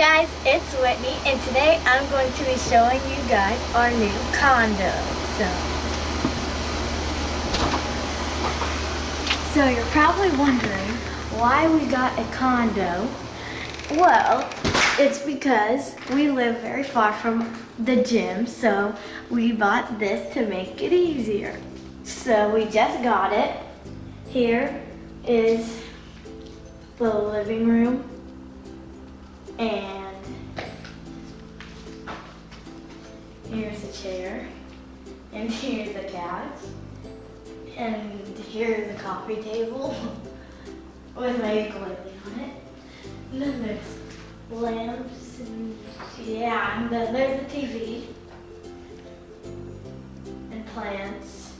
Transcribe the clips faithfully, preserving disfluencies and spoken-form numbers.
guys, it's Whitney, and today I'm going to be showing you guys our new condo. So, so you're probably wondering why we got a condo. Well, it's because we live very far from the gym, so we bought this to make it easier. So we just got it. Here is the living room. And here's a chair, and here's a couch, and here's a coffee table with my ukulele on it. And then there's lamps, and yeah, and then there's a T V, and plants,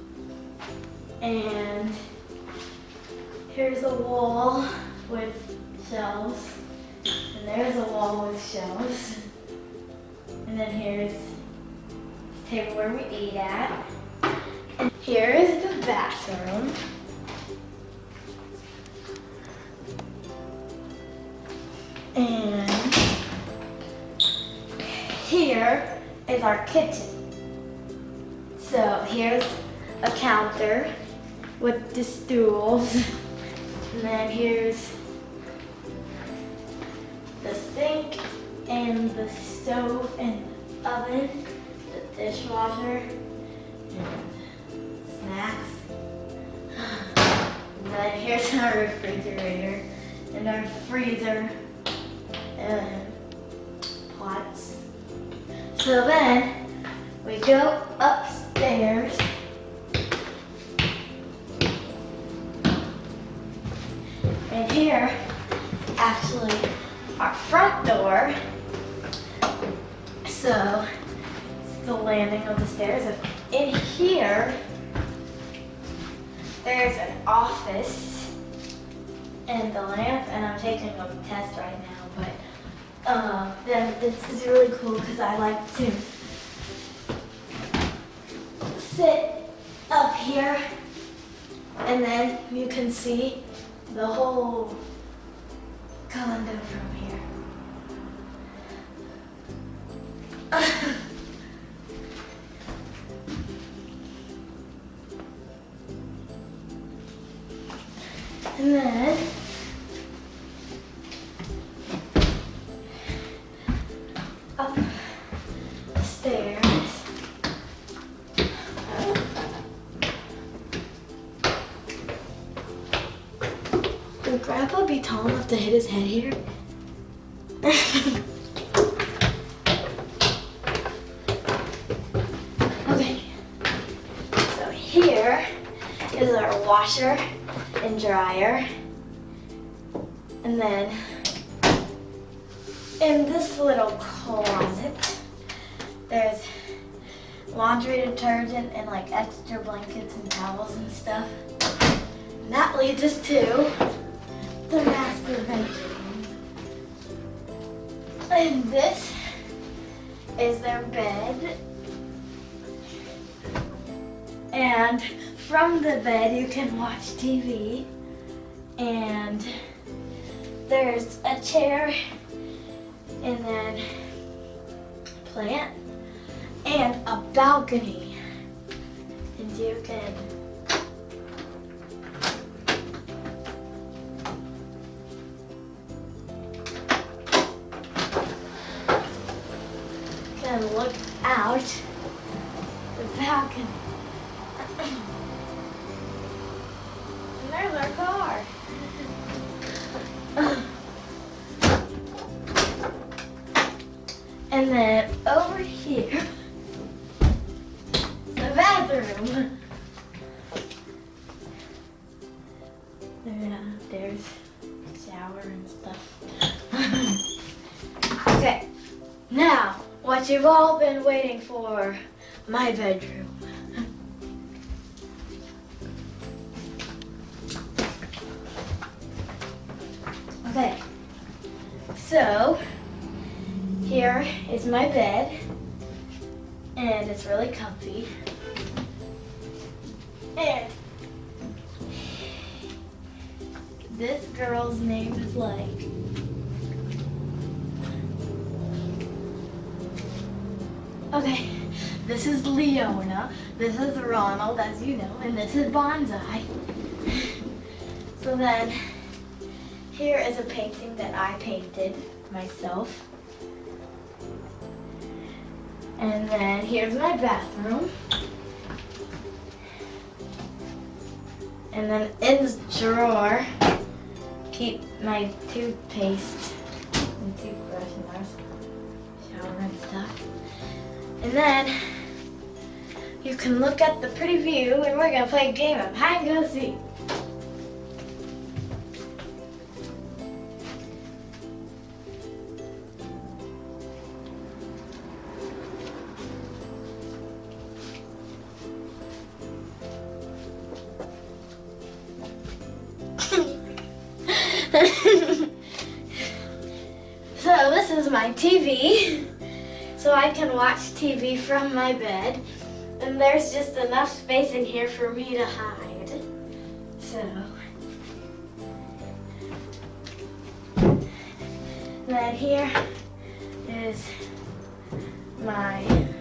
and here's a wall with shelves. And there's a wall with shelves. And then here's the table where we eat at. And here is the bathroom. And here is our kitchen. So here's a counter with the stools. And then here's the sink and the stove and the oven, the dishwasher, and snacks. And then here's our refrigerator and our freezer and pots. So then we go upstairs. And here, actually, our front door. So it's the landing of the stairs. And in here, there's an office and the lamp. And I'm taking a test right now, but uh, then this is really cool because I like to sit up here, and then you can see the whole condo from here. And then up the stairs. Would Grandpa be tall enough to hit his head here? Okay, so here is our washer and dryer, and then in this little closet there's laundry detergent and like extra blankets and towels and stuff. And that leads us to the master bedroom. And this is their bed. And from the bed you can watch T V. And there's a chair and then a plant and a balcony. And you can and look out the balcony. And there's our car. And then over here, the bathroom. Yeah, there's a shower and stuff. Okay, now what you've all been waiting for, my bedroom. Okay, so here is my bed, and it's really comfy. And this girl's name is like Okay, this is Leona, this is Ronald, as you know, and this is Bonsai. So then, here is a painting that I painted myself. And then here's my bathroom. And then in this drawer, keep my toothpaste and toothbrush and our shower and stuff. And then you can look at the pretty view, and we're gonna play a game of hide and go seek. So this is my T V, so I can watch T V from my bed, and there's just enough space in here for me to hide. So then here is my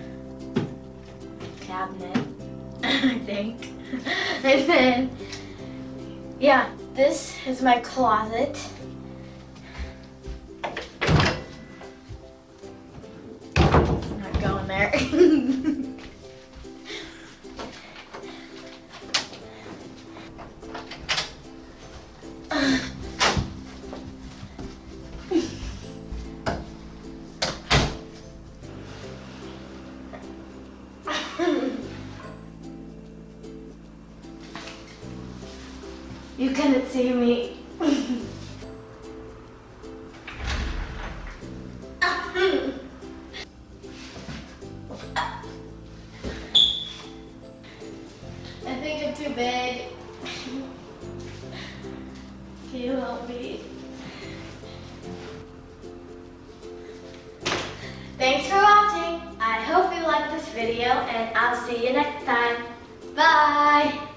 cabinet, I think. And then, yeah, this is my closet. It's not going there. You couldn't see me. I think I'm too big. Can you help me? Thanks for watching. I hope you liked this video, and I'll see you next time. Bye!